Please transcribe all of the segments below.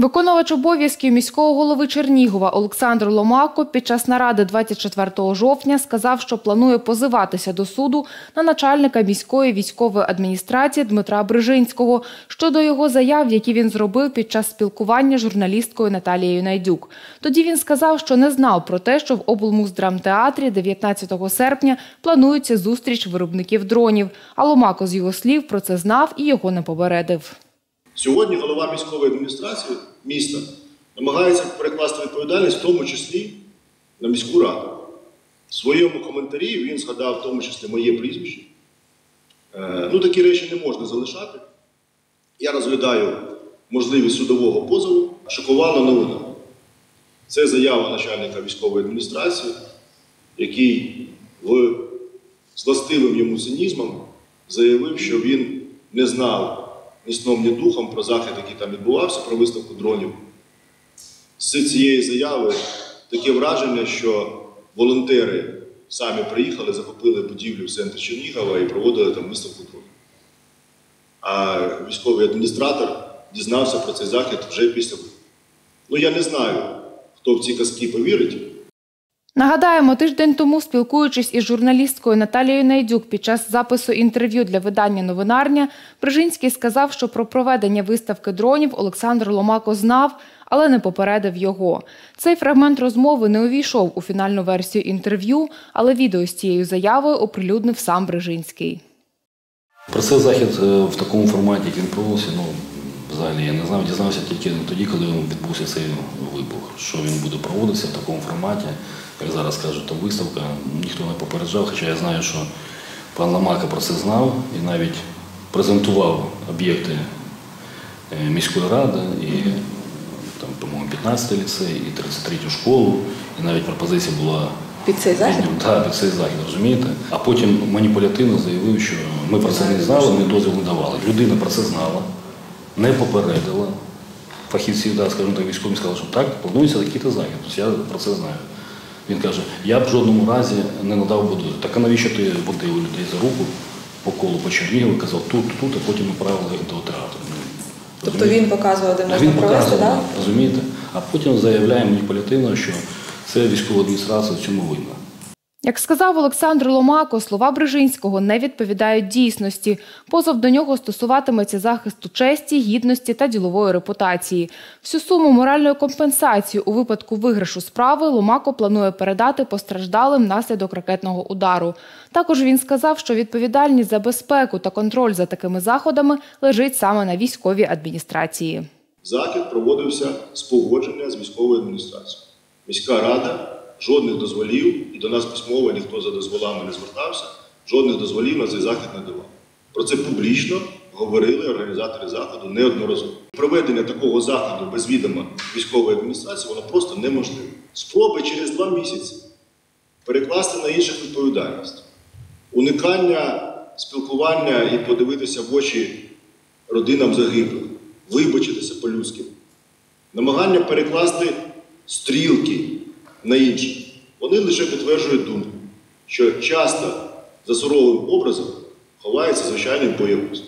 Виконувач обов'язків міського голови Чернігова Олександр Ломако під час наради 24 жовтня сказав, що планує позиватися до суду на начальника міської військової адміністрації Дмитра Брижинського щодо його заяв, які він зробив під час спілкування з журналісткою Наталією Найдюк. Тоді він сказав, що не знав про те, що в облмуздрамтеатрі 19 серпня планується зустріч виробників дронів. А Ломако, з його слів, про це знав і його не попередив. Сьогодні голова міської адміністрації міста намагається перекласти відповідальність, в тому числі на міську раду. В своєму коментарі він згадав в тому числі моє прізвище. Такі речі не можна залишати. Я розглядаю можливість судового позову. Шокувала новина. Це заява начальника військової адміністрації, який з властивим йому цинізмом заявив, що він не знав ні сном, ні духом про захід, який там відбувався, про виставку дронів. З цієї заяви таке враження, що волонтери самі приїхали, захопили будівлю в центрі Чернігова і проводили там виставку дронів. А військовий адміністратор дізнався про цей захід вже після. Я не знаю, хто в ці казки повірить. Нагадаємо, тиждень тому, спілкуючись із журналісткою Наталією Найдюк під час запису інтерв'ю для видання «Новинарня», Брижинський сказав, що про проведення виставки дронів Олександр Ломако знав, але не попередив його. Цей фрагмент розмови не увійшов у фінальну версію інтерв'ю, але відео з цією заявою оприлюднив сам Брижинський. Про цей захід в такому форматі, як він проводився, взагалі я не знав, дізнався тільки тоді, коли відбувся цей вибух, що він буде проводитися в такому форматі. Як зараз кажуть, то виставка, ніхто не попереджав, хоча я знаю, що пан Ломако про це знав і навіть презентував об'єкти міської ради, і, по-моєму, 15-й ліцей, і 33-ю школу, і навіть пропозиція була під цей захід? Так, під цей захід, розумієте? А потім маніпулятивно заявив, що ми про це не знали, ми дозвіл не давали. Людина про це знала, не попередила. Фахівці, скажімо так, військові сказали, що так, планується такий-то захід, я про це знаю. Він каже, я б в жодному разі не надав дозвіл. Так а навіщо ти водив людей за руку по колу по Чернігову, казав тут, а потім направили їх до театру. Тобто він показував, де можна провести, так? Розумієте? А потім заявляє маніпулятивно, що це військова адміністрація в цьому винна. Як сказав Олександр Ломако, слова Брижинського не відповідають дійсності. Позов до нього стосуватиметься захисту честі, гідності та ділової репутації. Всю суму моральної компенсації у випадку виграшу справи Ломако планує передати постраждалим внаслідок ракетного удару. Також він сказав, що відповідальність за безпеку та контроль за такими заходами лежить саме на військовій адміністрації. Захід проводився з погодження з військовою адміністрацією. Міська рада жодних дозволів, і до нас письмово ніхто за дозволами не звертався, жодних дозволів на цей захід не давав. Про це публічно говорили організатори заходу неодноразово. Проведення такого заходу без відома військової адміністрації, воно просто неможливе. Спроби через 2 місяці перекласти на інших відповідальність. Уникання спілкування і подивитися в очі родинам загиблих, вибачитися по-людськи. Намагання перекласти стрілки на інших. Вони лише підтверджують думку, що часто за суровим образом ховається звичайний боягуз.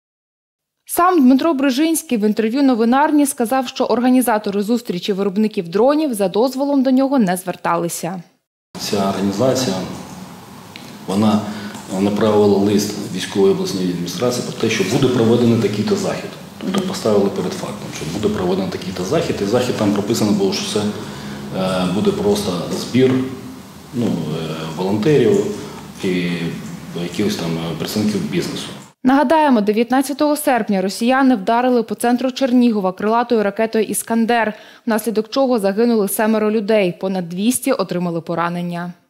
Сам Дмитро Брижинський в інтерв'ю «Новинарні» сказав, що організатори зустрічі виробників дронів за дозволом до нього не зверталися. Ця організація, вона направила лист військової обласній адміністрації про те, що буде проведений такий-то захід. Тобто поставили перед фактом, що буде проведений такий-то захід, і захід там прописано було, що це буде просто збір волонтерів і якихось там представників бізнесу. Нагадаємо, 19 серпня росіяни вдарили по центру Чернігова крилатою ракетою «Іскандер», внаслідок чого загинули 7 людей, понад 200 отримали поранення.